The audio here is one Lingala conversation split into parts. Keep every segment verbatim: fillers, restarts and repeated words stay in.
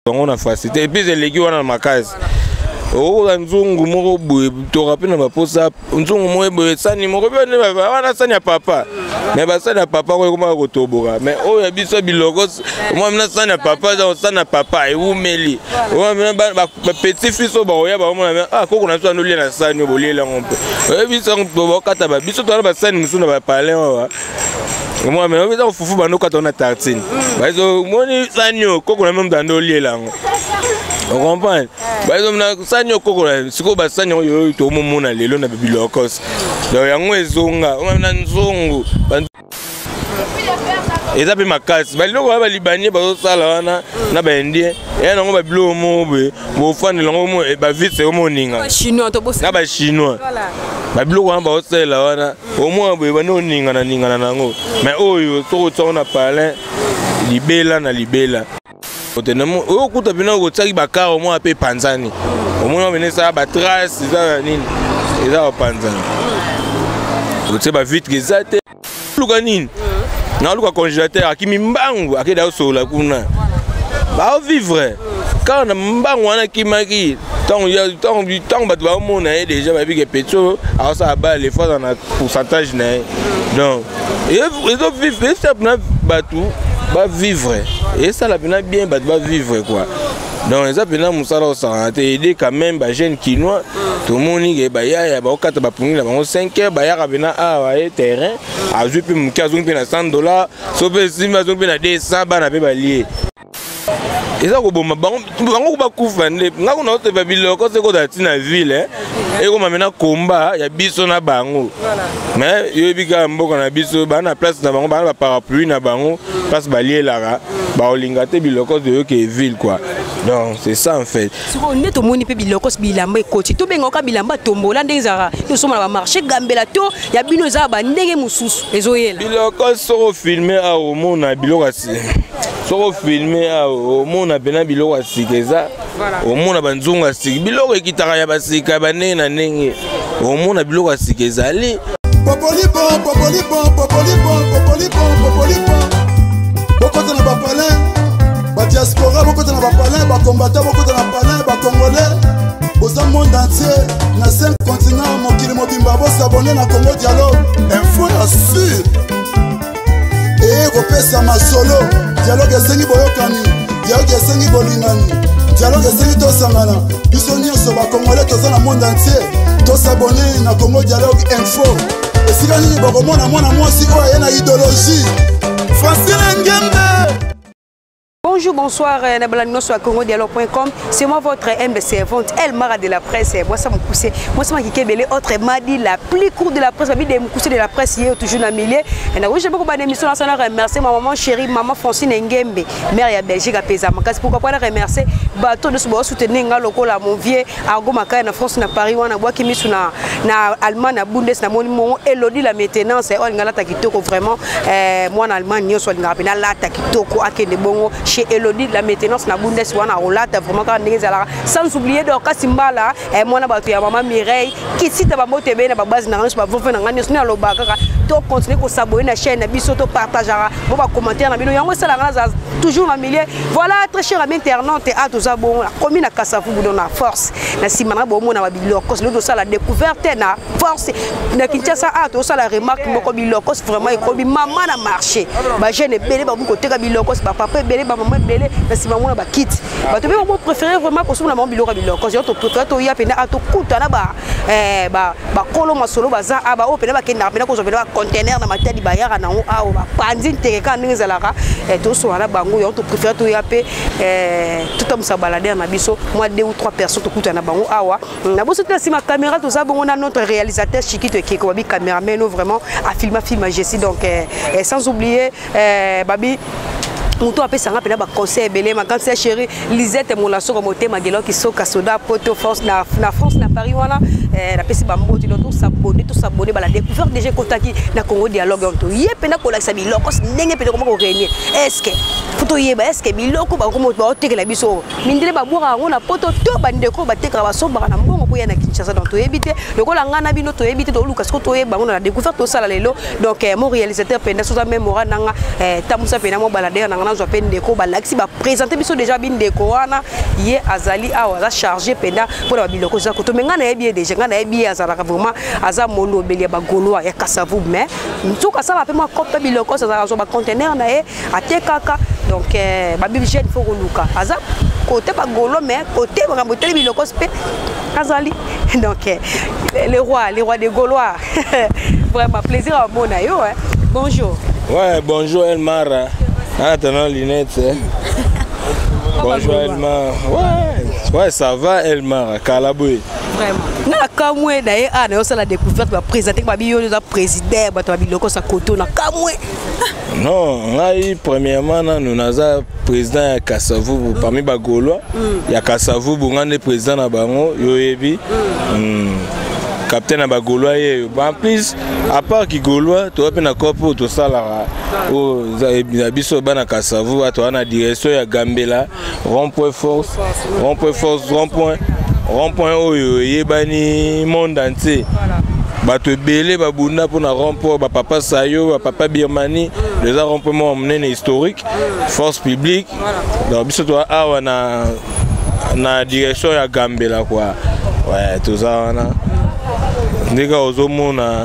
on a facilité et puis les légumes on a ma case. Oh, nzungu moko boye to rappelle na baposa nzungu moye boye sani moko bene baba wana sani ya papa mais ba sani ya papa ko koma ko toboka mais oh ya biso biloko moi mena sani ya papa za sani ya papa e umeli moi mena ba petit fils ba oya ba mona ah ko kuna so no lia na sani bo lia ngompe e biso bo kata ba biso to ba sani musu na ba parler wa moi mais on fufu ba no kata na tartine ba zo moni sani ko kuna même dans no lia lango. On comprend. Par exemple, na sanyo koko na siko ba sanyo yo to mumuna lelo na bilokos. Donc yango ezonga, on na nzongo. Eza pe makasi. Ba lelo ba libanie ba sala wana na ba indien. Ya nango ba bilo mo be, bo fani lango mo ba vite o moninga. Ba chinois to bossa. Na ba chinois. Voilà. Ba bilo wana ba sala wana, o mo be ba no ninga na ninga na nango. Mais oyo to to na parler libela na libela. Au coup de pino, au tsaki baka au moins à Panzani. Au moins on venait ça à trace, ça nini, et ça au Panzani. Au tsaki vite que ça te. Luganin. Non luga congélateur, qui m'imbangu, à qui d'ailleurs sur la kuna. Bah vivre. Quand on a m'imbangu on a qui maki. Tant il y a tant tant bah tu vas au monde et déjà bah puis que pétro, alors ça bat les fois dans un pourcentage né. Donc et les autres vivent, ça peut pas tout. Va vivre et ça la peine bien va vivre quoi. Donc ça peine musala ça aider quand même ba jeune quinois tout le monde qui ba ya ya ba okata ba pungi la ba cinq heures ba ya kabina a wa terrain a jouer pe muka zungi na cent dollars so pe sima zungi na deux cents ba na pe ba lié. Et ça ko bomba bango bango ba kufa nde ngako na ote ba biloko se ko dati na ville eh et ko mamena komba ya biso na bango. Mais yo bika mboka na biso ba na place na bango ba na parapluie na bango place ba lié là ba olinga te biloko de yo ke ville quoi. Donc c'est ça en fait. Si on est au monde pe biloko bilamba ekoti to benga ka bilamba tombola ndezara yo soma ba marché gambela to ya bino za ba ndenge mususu ezoyela. Biloko so filmer a au monde na biloko asi. So filmer a au monde na bena biloko asi keza. Au monde na banzunga asi biloko ekitaka ya basika banene na nenge. Au monde na biloko asi keza ali. Popoli bon, popoli bon, popoli bon, popoli bon, popoli bon. Beaucoup de la palais, ba diaspora, beaucoup de la palais, ba combattants, beaucoup de la palais, ba congolais. Au monde entier, na cinq continents, mon kilo mobimba, bo s'abonner na Congo Dialogue. Info la sûr. Et repère ma solo. Dialogue esengi boyokani, dialogue esengi bolingani, dialogue esengi to sangana. Biso nyonso ba congolais toza na monde entier. To s'abonner na Congo Dialogue Info. Et si la ligne boko mona mona moi si quoi y a une idéologie. Francine Ngembe. Bonjour, bonsoir, Nabalano sur Congo Dialogue point com. C'est moi votre humble servante, El Mara de la presse. Moi, ça m'a poussé. Moi, ça m'a qui belé autre m'a dit la plus courte de la presse. Ma vie de m'pousser de la presse hier toujours dans milieu. Et là, oui, j'ai beaucoup d'émissions. Ça, je remercie ma maman chérie, maman Francine Ngembe, mère ya Belgique à Pézama. Pourquoi pas la remercier? Bateau de ce bois soutenir nga local à mon vieux, à Gomaka, na France, na Paris, on a bois qui mis sur na na Allemagne, na Bundes, na mon Elodie la maintenance. On a la takitoko vraiment. Moi en Allemagne, on soit na la takitoko à Kende Bongo. Elodie la maintenance na Bundes wana rolata vraiment quand ndezala sans oublier donc Kasimbala et moi na batu ya maman Mireille qui cite ba moto be na ba base na ngani ba vofe na ngani na lobaka to continuer ko s'abonner na chaîne na biso to partagera bon ba commentaire na bino yango sala ngana toujours na milieu voilà très cher ami internaute à tout ça bon la commune na Kasavu boudon na force na simana bo mo na ba biloko le do ça la découverte na force na Kinshasa à tout ça la remarque moko biloko vraiment e ko bi maman na marché ba jeune belé ba bu côté ka biloko ba papa belé ba maman belé na simana ba kit ba to be mo préférer vraiment ko suma na maman biloko biloko je to préférer to ya pena à to kuta na ba eh ba ba kolo masolo ba za aba o pena ba kenda pena ko zo pena conteneur na matadi ba yara na o awo ba panzi teke ka ndinga zalaka et to so na bango yo to préférer to ya pe eh tout homme sa balader na biso moi deux ou trois personnes to kuta na bango awa na boso te si ma caméra to za bongo na notre réalisateur Chikito qui ko bi caméraman vraiment a filmé film Jessie donc eh, sans oublier eh babi Moutou a fait ça rappelle ba conseil belé ma grande sœur chérie Lisette mon la soko moté magelo qui soka soda poto force na na France na Paris voilà la pesi bambo tu dois s'abonner tout s'abonner ba la découverte déjà kotaki na Congo dialogue on yé pena ko la sabi loko ndenge pe ko ko réunir est-ce que photo yeba est-ce que biloko ba ko mo ba tekela biso mindele ba boka ngo na poto to ba ndeko ba tekela ba somba na mbongo ko ya na Kinshasa donc to yebite lokola ngana bino to yebite to luka ko to yeba ngo na découverte to sala lelo donc mon réalisateur penda so même mora nanga tamusa pena mo balader nanga na zo pe ndeko ba laxi ba présenter biso déjà bin ndeko wana yé azali awa za charger penda pour ba biloko za ko to menga na yebi déjà ngana yebi azala vraiment aza molo belia ba goloa ya kasavu mais ntuka ça va pe moi copie biloko ça za ba conteneur na e atekaka donc ba budget il faut luka aza côté ba golo mais côté ba botel biloko spé azali donc les rois les rois des Gaulois vraiment plaisir à mon ayo hein. Bonjour. Ouais, bonjour Elmara. Attends, Linette. Bonjour Elmar. Ouais, ouais, ça va Elmar, Kalaboué. Vraiment. Na kamwe d'ailleurs ah na la découverte va présenter ba biyo le président ba to biloko sa koto na kamwe. Non, ngai premièrement nous naza président ya Kasavu parmi ba Gaulois. Ya Kasavu bungane président na bango yoyebi. Capitaine à Bagolois en plus à part qui Gaulois tu as peine à copo tout ça là oh biso bana Kasavu tu as na direction ya Gambela rond point force rond point force rond point rond point oyo yebani monde entier bato belé babunda pour na rond point ba papa Sayo ba papa Birmanie les rond point mon historique force publique donc biso tu as na na direction ya Gambela quoi ouais tout ça na ndika ozomona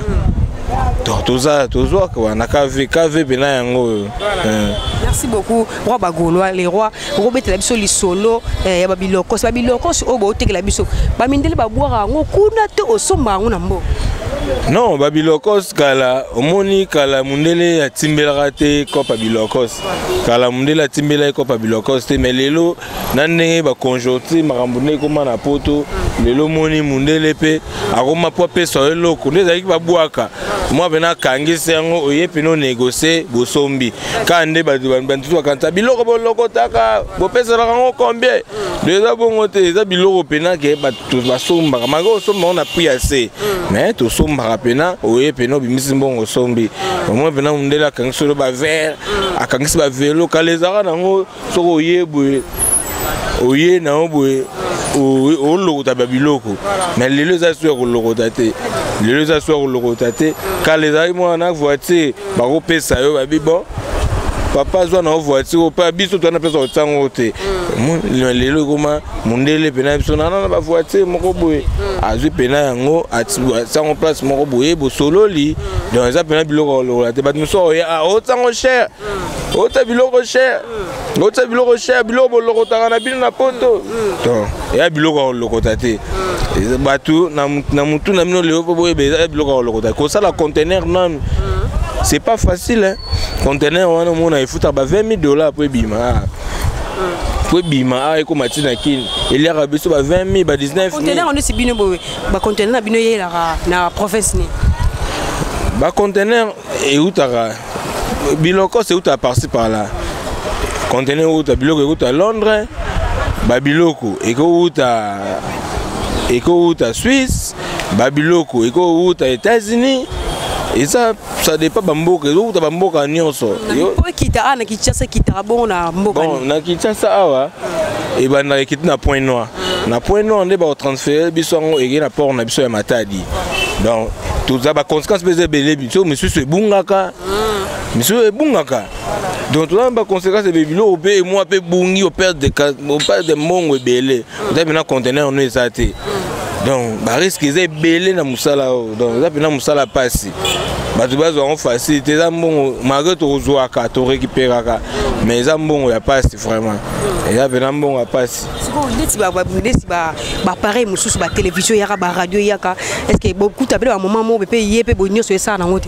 toza tozo kwa na kave kave bena yango. Merci beaucoup roi Bagolois les rois robet la biso li solo ya babiloko ba biloko o bo tekela biso ba mindele ba boira ngo kuna te osomba ngo na mbo. Non, Babilokos kala omoni kala mundele ya timbela te ko Babilokos. Kala mundele ya timbela ko Babilokos te melelo nande ba conjoncture makambune koma na poto lelo moni mundele pe akoma po pe so eloko ndezaki ba bwaka. Moi bena kangise yango oyepe no négocier bosombi. Kande ba bantu kanta biloko boloko taka bo pesa rango combien? Déjà bongo te za biloko pena ke ba basomba mago somba on a pris assez. Mais to somba rapena oye peno bimisi mbongo sombi moi pena mundela kangisolo ba vert akangisi ba velo kalezaka nango soko yebwe oye na obwe o lokota ba biloko mais lelo za so ko lokota te lelo za so ko lokota te kalezaki moi na voiture ba ko pesa yo ba bibo papa zo na voiture pa biso to na pesa o tsango te lelo koma mundele pena biso na na ba voiture moko boye azwi pena yango atsango place moko boye bo solo li donc za pena biloko lokola te ba nuso ya o tsango cher o ta biloko cher o ta biloko cher biloko lokota na bino na poto donc ya biloko lokota te batu na na mutu na bino leo boye be biloko lokota ko sala conteneur nan c'est pas facile hein. Conteneur on a mon il faut à vingt mille dollars pour bima pour bima et comme matina kin il y a besoin de vingt mille ba dix-neuf mille conteneur on est si bino ba conteneur na bino yela na province ni ba conteneur et outara biloko c'est outa par-ci par là conteneur outa biloko outa Londres ba biloko et ko outa et ko outa Suisse ba biloko et ko outa États-Unis. Et ça, ça dépend de Mboka. Où tu as Mboka nyonso. Yo. Kita na Kinshasa kita bon na Mboka. Bon, na Kinshasa awa. Et ben na kita na Point Noir. Na Point Noir on est ba transférer biso ngo et na port na biso ya Matadi. Donc tout ça ba conséquence beze belé biso monsieur c'est bungaka. Monsieur est bungaka. Donc tout ça ba conséquence be bilo pe moi pe bungi au père de au père de mongo belé. On a maintenant conteneur on est ça té. Donc, bah risque est belé na musala donc ça pena musala passi bah tu vas avoir facilité ça bon malgré tout zoa ka to récupérer ka mais ça bon ya passi vraiment et ça pena bon ya passi siko ndeti ba ba ndeti ba ba pareil mususu ba télévision ya ba radio ya ka est-ce que beaucoup tabele ba moment mo pe yé pe bonyo so ça na ngote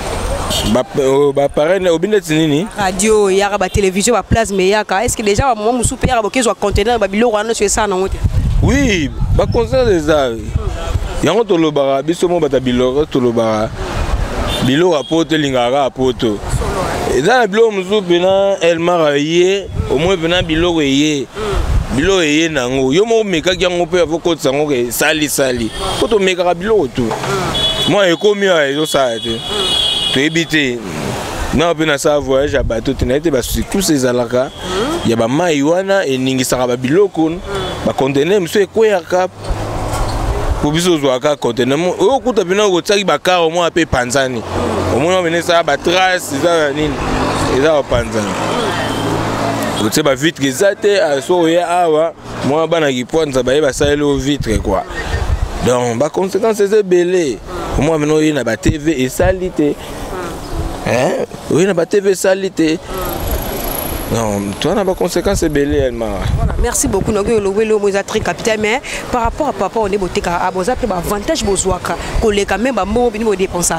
ba ba pareil au bineti nini radio ya ba télévision ba plasma ya ka est-ce que déjà ba moment mususu pe ya ba kezo conteneur ba biloko na so ça na ngote. Oui, bah concernant les arts, il y a un tolobara, bisomo bata biloko tolobara, bilo apoto lingara apoto. Et dans la bilo musu pena Elmar yé, au moins pena biloko yé. bilo eye nango yo mo meka kyango pe avoko tsango ke sali sali ko to meka bilo to moi ekomi a ezo sa te to ebité na pe na sa voyage à bateau tenete ba tous ces alaka ya ba mai wana eningisaka ba biloko ba conteneur mso ekweyaka pour biso zwaka conteneur mo o kuta bina ko tsaki ba karo mo ape panzani o mo bene sa ba trace za nini eza ba panzani o tse ba vitre ezate aso ya awa mo bana ki ponza ba ba sale o vitre quoi donc ba conséquences c'est belé o mo bino ina ba T V et salité hein oui na ba T V salité. Non, toi, on a pas de conséquences belées, elle m'a. Voilà, merci beaucoup. Nous avons le très capital, mais par rapport à papa, on est boté à Boza, puis avantage Bozouaka, collé quand même à mon bino dépenser.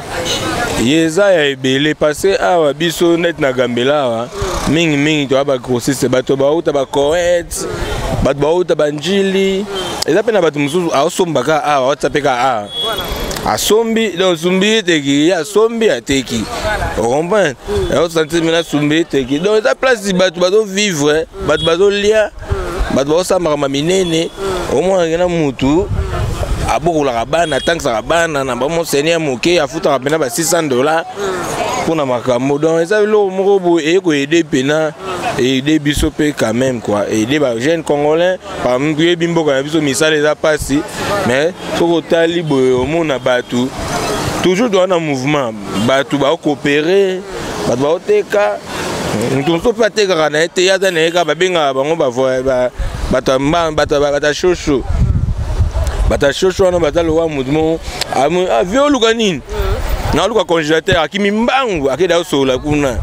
Yeza est belé parce que ah, biso net na gambela, ming ming, tu as pas grossir, c'est bateau baou, t'as pas correct, bateau baou, t'as pas njili. Et ça peine à bateau moussou, à osombaka, ah, à tapeka, ah. A sombi, donc sombi teki, a sombi a teki. On comprend? Et on sentit maintenant sombi teki. Donc la place si bateau bateau vivre, bateau bateau lia, bateau bateau ça m'a minene. Au moins il y a un moutou. A beaucoup la rabane, tant que ça rabane, on a pas mon seigneur moqué, a foutre à peine à six cents dollars pour na makamo. Donc ça le morobo et quoi aider pena. Et aider bisopé quand même quoi. Et aider les jeunes congolais, par exemple bimbo quand biso misale les a passé, mais sur le talibo au monde a battu. Toujours dans un mouvement, battu va coopérer, battu va teka. Nous sommes pas teka na été ya dans neka ba benga bango ba voir ba bata bata bata chocho. Bata chocho na bata lo wa mouvement a viol ganine. Na luka congélateur akimi mbangu akeda sola kuna.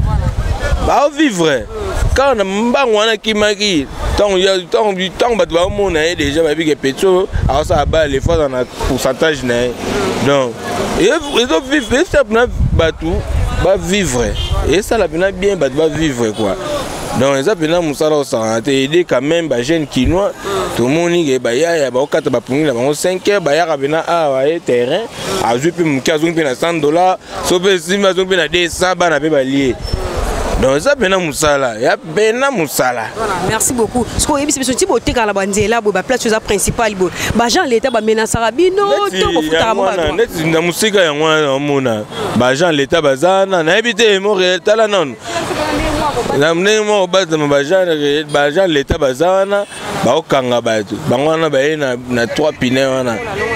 Ba vivre. Quand on a mbangu qui maki tant il y a tant tant ba ba mon na déjà ba bi pétrole alors ça ba les fois dans un pourcentage na donc et les autres vivre ça na ba tout ba vivre et ça la bien bien ba va vivre quoi donc ça pena musala au santé aider quand même ba jeune quinois tout le monde qui ba ya ya ba okata ba pungi la ba cinq heures ba ya kabena a wa terrain a jouer puis mukazo pe na cent dollars so pe sima zo pe na deux cents ba na pe ba lié. Donc ça bena musala, ya bena musala. Voilà, merci beaucoup. Ce qu'on est ce type de la bandiera, ba place principale bo. Ba Jean l'état ba menacer bino to ko futa mo ba. Net na musika ya mwana mona. Ba Jean l'état bazana na habité mo tala non. Na mne mo ba ba Jean ba Jean l'état bazana ba okanga batu. Ba ngwana ba na na trois pinets wana.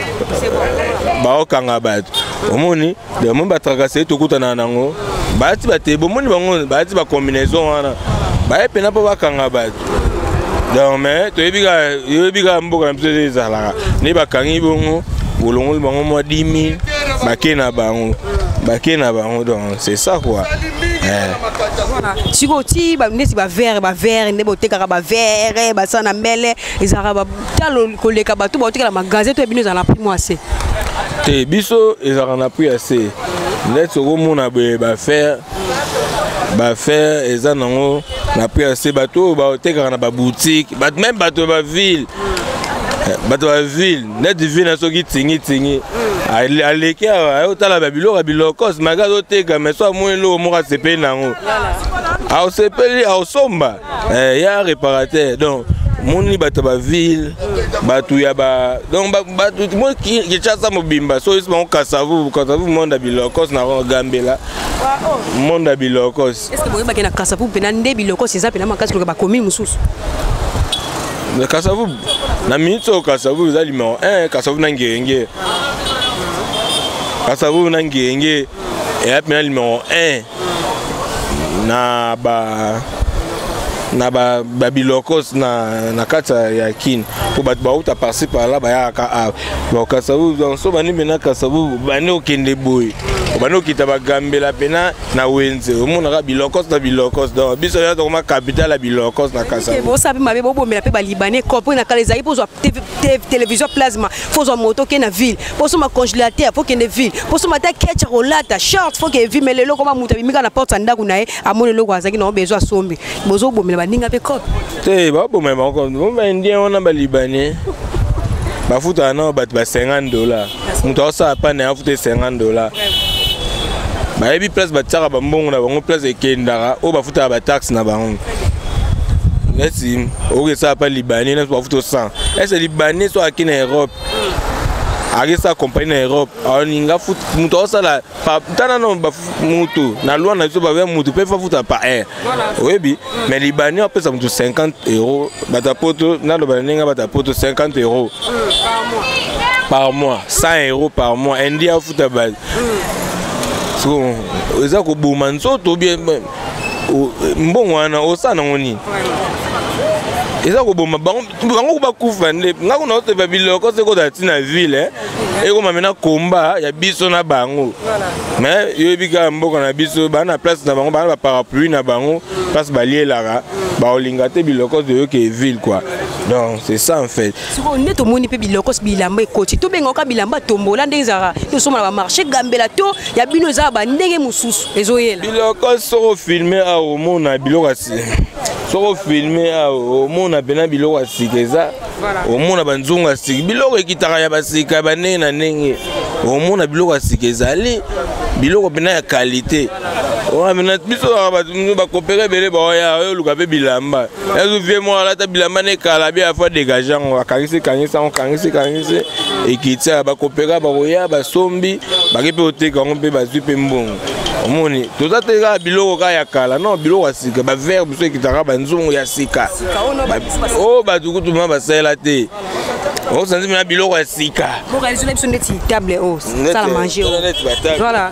Ba okanga batu. Omoni de mo ba tracasser to kutana nango. Bati bate bomoni bango bati ba combinaison wana ba epena pa bakanga batu donc mais to ebiga ebiga mboka mpezo ezala ni bakangi bongo bolongo bango mo dix mille bakena bango bakena bango donc c'est ça quoi eh voilà sikoti ba nesi ba verre ba verre ne boteka ba verre ba sana mele ezara ba talo koleka batu ba oteka magasin to ebino za la primo assez te biso ezara na prix assez net au monde ba faire ba faire eza nango na prix assez bateau ba teka na ba boutique ba même bateau ba ville bateau ba ville net ville na soki tingi tingi aleki a otala ba biloko biloko magazo teka mais so mo lo mo ka sepe nango a sepe a somba ya réparateur donc moni bato ba ville bato ya ba donc bato mo ki chasa mobimba so is mon kasavu kasavu monde bilokos na gambela monde bilokos est-ce que boye ba kena kasavu pena nde bilokos c'est ça pena makasi ko ba commune mususu le kasavu na minito kasavu za numéro un kasavu na ngenge kasavu na ngenge et pena numéro un na ba na ba bilokos na na kata ya kin pour bat ba uta passer par là ba ya ka ba kasavu donc so bani bena kasavu bani okende boy bani okita ba gambela pena na wenze o mona ka bilokos na bilokos donc biso ya to ma capitale la bilokos na kasavu bo sabi mabe bo bomela pe ba libanais ko na kala zai pour télévision plasma faut zo moto ke na ville pour so ma congélateur faut ke na ville pour so ma ta ketch rolata short faut ke ville mais le loko ma muta bimika na porte ndaku na e amone loko azaki na besoin sombi bozo bomela ninga pe cop te ba bo même encore bon ben indien on a ba libanais ba futa na ba cinquante dollars muta ça pas na futa cinquante dollars ba ebi place ba tsaka ba mbongo na bango place ekendaka o ba futa ba taxe na bango Est-ce que ça pas Libanais, n'est-ce pas photo cent. Est-ce Libanais soit qui en Europe? Avec sa compagnie en Europe, on inga foot muto ça là pas tana non ba muto na loi na so ba ver muto peut faire foot pas un. Oui bi, mais Libanais on peut ça muto cinquante euros, bata poto na lo baninga bata poto cinquante euros par mois, cent euros par mois, India foot à base. So, ça ko boman so to bien bon wana o ça na ngoni. Eza ko boma bango bango ba kufa nde ngako na ote babiloko se ko dati na ville eh e ko mamena komba ya biso na bango mais yo bika mboka na biso ba na place na bango ba na parapluie na bango place balielaka ba olinga te biloko de yo ke ville quoi. Donc c'est ça en fait. Sur on est au moni pe biloko bilamba ekoti to benga ka bilamba tombola ndezara to soma na marché gambela to ya bino za ba ndenge mususu ezoyela biloko so filmer a au mona biloko asi so filmer a au mona bena biloko asikeza au mona banzungu asik biloko ekitaka ya basika banene na ndenge au mona biloko asikeza ali biloko bena ya qualité. On a maintenant biso ba coopérer bele ba ya yo luka pe bilamba ezo vie moi la ta bilamba ne kala bi a fois dégageant on kangisi kangisi on kangisi kangisi et qui tient ba coopérer ba roya ba sombi ba ke pe oteka on pe ba zupe mbongo omoni to za te ga biloko ka ya kala non biloko asika ba verbe so ekitaka ba nzungu ya sika oh ba dukutu ma ba sela te on senti na biloko asika bon réaliser une petite table oh ça la manger voilà.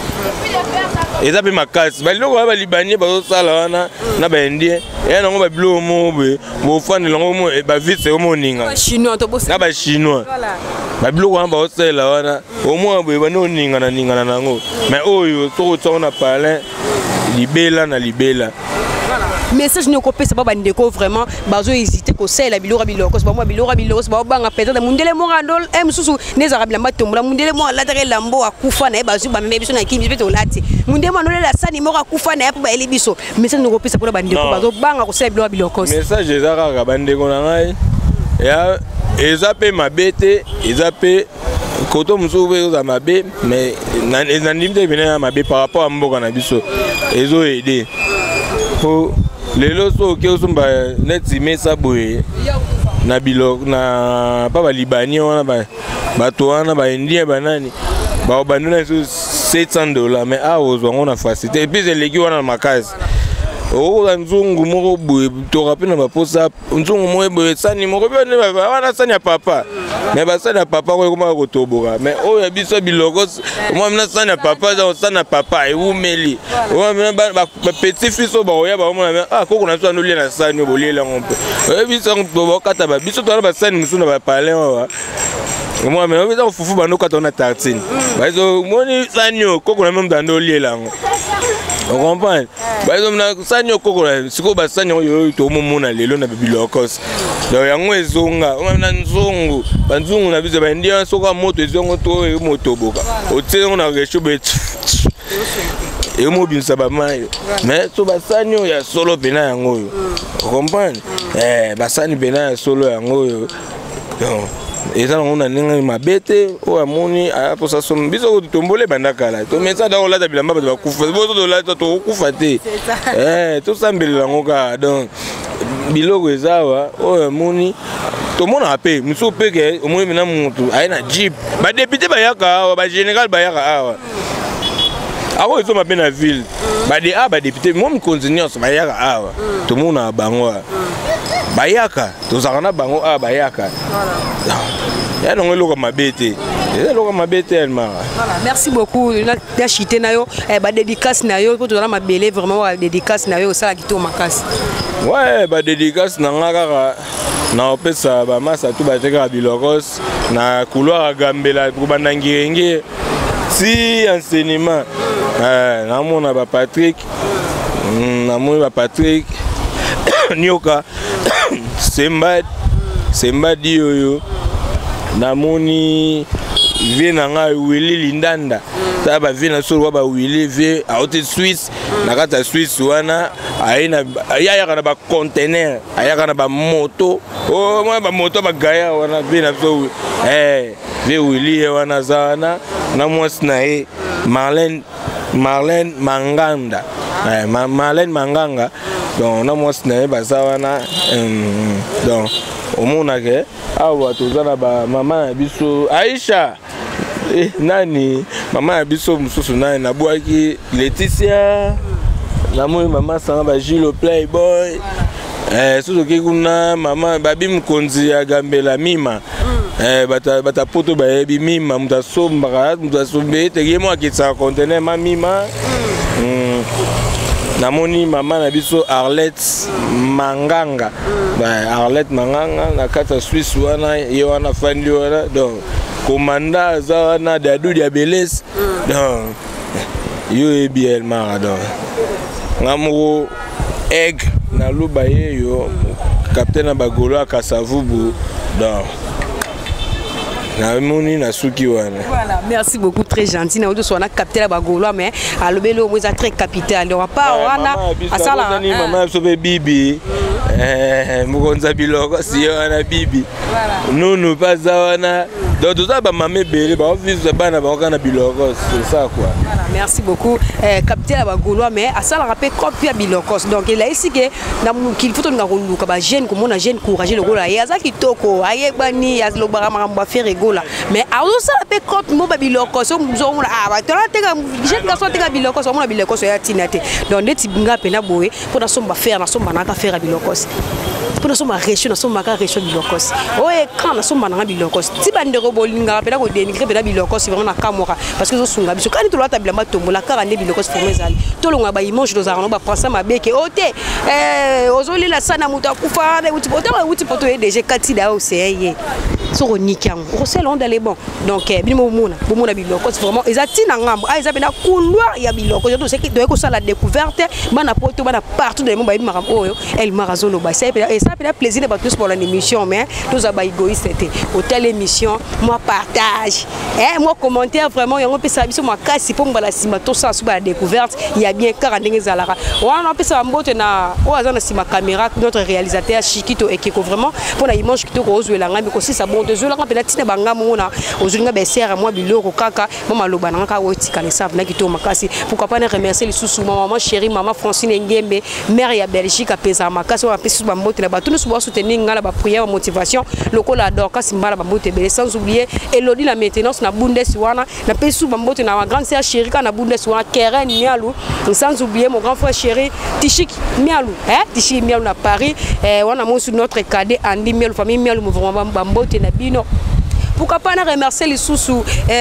Et ça peut m'accaser. Mais nous on va Libanais parce que ça là na na Indien. Et non on va bleu mo be mo fan de longo mo ba vite c'est mo ninga. Chinois to boss. Na ba chinois. Voilà. Ba bleu on va ça là na au moins be ba no ninga na ninga na nango. Mais oyo to to na parler libela na libela. Message ne copie c'est pas bandeko vraiment bazo hésiter ko c'est la bilora biloko c'est pas moi bilora biloko c'est pas banga peut-être mundele mo randol em susu neza bilamba tombola mundele mo la tere lambo akufa na bazo ba mbebiso na kimi beto lati mundele mo la sani mo akufa na pa eli biso message ne copie c'est pour bandeko bazo banga ko c'est bilora biloko message ezaka ka bandeko na ngai ya ezape mabete ezape koto musuve za mabe mais na ndimte bina mabe par rapport à mboka na biso ezo aider pour les losos qui sont net ça boye na bilok na pas Libanais on a ba toana ba indien banani ba bandona sept cents dollars mais ah on a facilité et puis les gars on a ma case oh nzungu moko boye to rappel na ba posa nzungu mo boye sani moko bone ba wana sani ya papa mais ba sani ya papa ko koma ko toboka mais oh ya biso biloko moi mena sani ya papa za sani ya papa e umeli oh mena ba petit fils o ba oya ba mona ah ko kuna so no lia na sani bo lia ngompe e biso bo kata ba biso to ba sani musu na ba parler wa moi mais on fufu ba no kata na tartine ba zo moni sani ko kuna même dando lia lango. On comprend. Par exemple, na sanyo koko siko ba sanyo yo to mumuna lelo na bibilokos. Do yango ezonga, o na nzungu, banzungu na bize ba ndia soka moto ezongo to e moto boka. O tsengo na resho bet. E mo bin saba mai. Mais to ba sanyo ya solo bena yango yo. On comprend. Eh ba sanyo bena ya solo yango yo. Donc et ça on a ninga mabete o amoni a pour ça son biso to tombole bandakala to mesa da ola da bilamba ba kufa bo to la to kufa te eh to sambela ngoka donc biloko ezawa o amoni to mona ape muso peke o mo mena mutu aina jeep ba député ba yaka ba général ba yaka awa awo ezo mabe na ville ba de a ba député mo me continuance ba yaka awa to mona bango bayaka to zakana bango a bayaka voilà. Ya non eloko mabete eloko mabete elma voilà merci beaucoup na chité na yo eh ba dédicace na yo ko to na mabele vraiment wa dédicace na yo ça qui to makasi ouais ba dédicace na ngaka na opesa ba masa tu ba teka bilokos na couloir gambela pour banangirenge si enseignement eh na mona ba Patrick na mona ba Patrick Nyoka Semba Semba dioyo namoni vie na nga wili lindanda ta ba vie na solo ba wili vie a haute Suisse na kata Suisse wana aina ya kana ba container aya kana ba moto oh moi ba moto ba gaya wana vie na so eh vie wili wana zana na mwasi na e Marlène Marlène Manganda eh Marlène Manganga donc na mwasi na ye baza wana donc omonake awa toza na bamama na biso Aisha eh, nani mama na biso mosusu nani nabwaki Laetitia namoni mama sanga ba Gilles Playboy eh soki kuna mama babi mkonzi ya Gambela Mima eh bata bata poto bayebi Mima mutasomba mutasombe tegemo akitsa conteneur ma Mima mm. namoni mama na biso Arlette Manganga ba Arlette Manganga na kata Suisse wana ye wana fandi wana donc komanda za wana Dadou Diabeles donc yo e bien maradon ngamuro egg na luba yeyo capitaine bagolo akasavubu donc na moni na suki wana. Voilà, merci beaucoup, très gentil. Na on a capté la bagolo mais à l'obélo moi très capital. Il y aura pas wana à ça là. Maman sobe bibi. Eh mukonza biloko si wana bibi. Voilà. Nous nous pas wana. Donc tout ça ba mamé belé ba office ba na ba kana biloko c'est ça quoi. Voilà, merci beaucoup. Eh capté la bagolo mais à ça la rappel copie biloko. Donc il a ici que na qu'il faut nga koluka ba jeune comme on jeune courageux le gola. Ya za kitoko aye bani ya lo bara mamba faire mais alors ça peut copie mo ba biloko so mzo mona ah ba tona tega jeune garçon tega biloko so mona biloko so ya tinate. Donc ndeti binga pena boye pour na somba faire na somba na ka faire biloko. Pour na somba région na somba ka région biloko. Oh et quand na somba na biloko. Ti bande bolinga pena ko dénigrer pena biloko c'est vraiment na kamora parce que zo sunga biso quand tu lata bilamba tombola ka ne biloko c'est pour ezali to longa ba image dos arano ba penser ma beke ote eh ozoli la sana muta kufa na uti poto uti poto e déjà katida o seye so ronikiam o c'est long d'aller bon donc eh bimo mona bomona biloko c'est vraiment ezati na ngambo ah ezabena couloir ya biloko je sais que doit ko ça la découverte bana poto bana partout dans le monde ba maram oyo el marazolo ba ça et ça fait plaisir ba tous pour l'émission mais tous aba égoïste c'était hôtel émission moi partage eh moi commentaire vraiment yango pe ça biso moi kasi pour mbala sima to ça suba la découverte il y a bien car ndenge zalara on pe ça mbote na o azana sima caméra notre réalisateur Chikito et Kiko vraiment pour la image Kito ko ozwela ngami ko si ça bon deux la ngapela tina banga mona ozulinga besera moi biloko kaka mama loba na ka otika le savent na Kito makasi pourquoi pas ne remercier les sous maman chérie maman Francine Ngembe mère ya Belgique a pesa makasi on a pesa mbote na batu nous souba soutenir ngala ba prière motivation lokolo adore kasi mbala ba mbote bele sans oublier Elodie la maintenance na Bundeswana na pesu mbote na ma grande sœur chérie kana Bundeswana Keren Mialou sans oublier mon grand frère chéri Tichik Mialou hein Tichik Mialou na Paris eh on a mon sur notre cadet Andy Mialou famille Mialou vraiment mbote na bino. Pourquoi pas remercier les sous-sous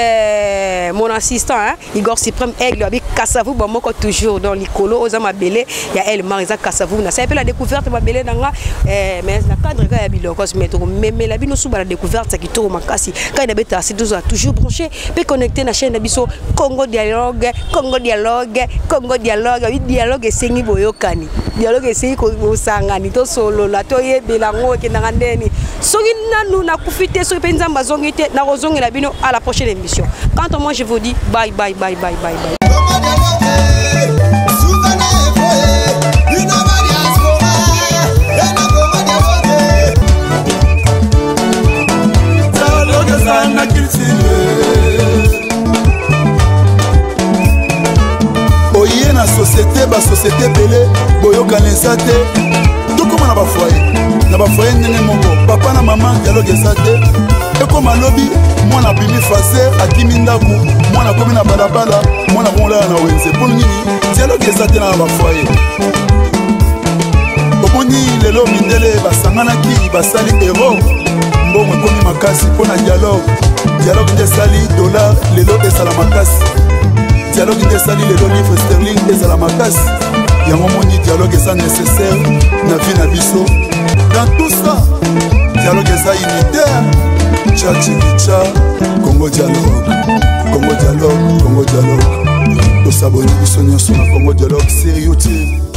euh, mon assistant hein, Igor Suprême Aigle avec Kassavou Bamoko toujours dans l'icolo aux amabélé il y a elle Marisa Kassavou na ça fait la découverte mabélé nanga euh, mais na cadre ga ya biloko mettre mais la bino sous la découverte ça qui tourne makasi quand il habite c'est toujours branché peut connecter na chaîne biso Congo Dialogue Congo Dialogue Congo Dialogue oui dialogue esengi boyokani dialogue esengi ko sangani to solo la to yebela ngo ke na ndeni soki nanu na kufite so penza mbazongi te na rozongi la bino à la prochaine émission. Quant à moi je vous dis bye bye bye bye bye bye. Oye na société ba société belé boyoka nesate tout comme na ba foyer na ba foyer ndenge moko papa na maman dialogue esate et comme alobi mwana bimi faser akimi ndaku mwana komi na balabala mwana konla na wenze pour nini dialogue esate na ba foyer omoni lelo mindele basanganaki basali héros mbongo ekomi makasi mpona dialogue dialogue nde esali dollar lelo esala makasi dialogue nde esali lelo livre sterling ezala makasi yango moni dialogue eza nécessaire na vie na biso dans tout ça dialogue eza unitaire tchachikicha Congo Dialogue Congo Dialogue Congo Dialogue tosaboni biso nyonso na Congo Dialogue sur YouTube.